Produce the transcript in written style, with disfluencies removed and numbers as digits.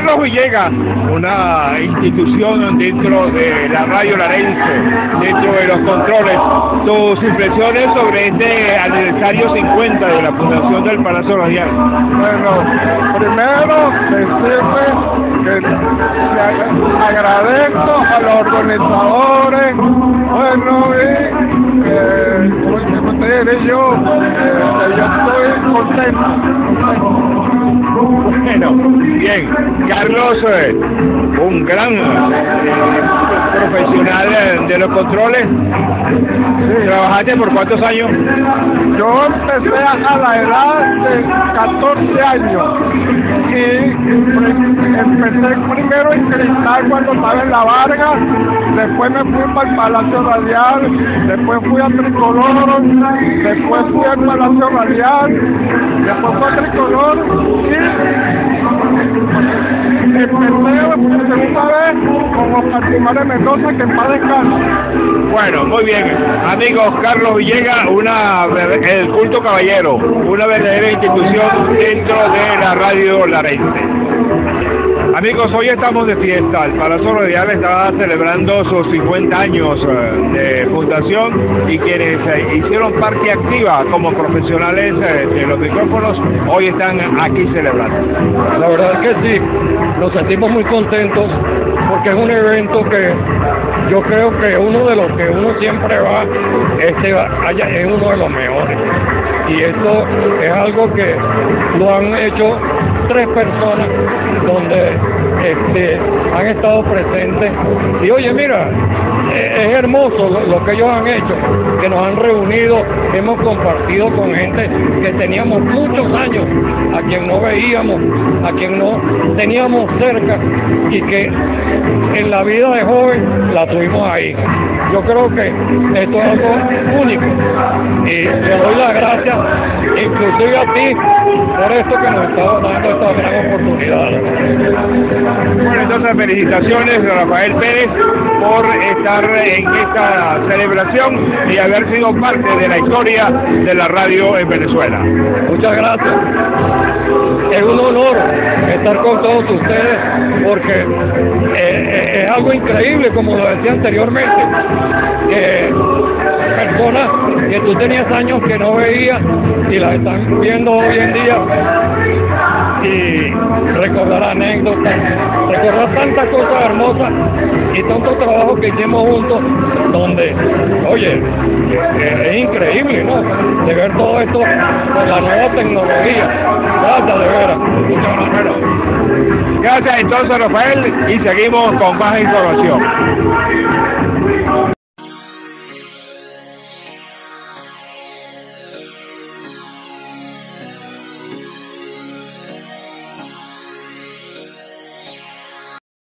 Carlos Villegas, una institución dentro de la radio larense, dentro de los controles. Tus impresiones sobre este aniversario 50 de la fundación del Palacio Radial. Bueno, primero decirle que le agradezco a los organizadores, bueno, como te diré yo estoy contento. Bueno, bien, Carlos, un gran profesional de los controles. ¿Trabajaste por cuántos años? Yo empecé a la edad de 14 años y empecé primero en Cristal cuando estaba en La Vargas, después me fui para el Palacio Radial, después fui a Tricolor, después fui al Palacio Radial, después fui a Tricolor y empecé por segunda vez con Oscar Jiménez Mendoza, que en paz descanse. Bueno, muy bien. Amigos, Carlos Villegas, el Culto Caballero, una verdadera institución dentro de la radio larense. Amigos, hoy estamos de fiesta. El Palacio Radial está celebrando sus 50 años de fundación y quienes hicieron parte activa como profesionales de los micrófonos, hoy están aquí celebrando. La verdad es que sí, nos sentimos muy contentos porque es un evento que yo creo que uno de los que uno siempre va, es uno de los mejores. Y esto es algo que lo han hecho 3 personas donde han estado presentes. Y oye, mira, es hermoso lo que ellos han hecho, que nos han reunido, hemos compartido con gente que teníamos muchos años, a quien no veíamos, a quien no teníamos cerca y que en la vida de joven la tuvimos ahí. Yo creo que esto es algo único y le doy las gracias inclusive a ti por esto que nos está dando esta gran oportunidad. Bueno, entonces felicitaciones a Rafael Pérez por estar en esta celebración y haber sido parte de la historia de la radio en Venezuela. Muchas gracias. Es un honor estar con todos ustedes porque es algo increíble, como lo decía anteriormente, que personas que tú tenías años que no veías y las están viendo hoy en día y recordar anécdotas, recordar tantas cosas hermosas y tanto trabajo que hicimos juntos donde, oye, es increíble, ¿no? De ver todo esto con la nueva tecnología. Gracias, de veras. Muchas gracias. Gracias entonces, Rafael, y seguimos con más información.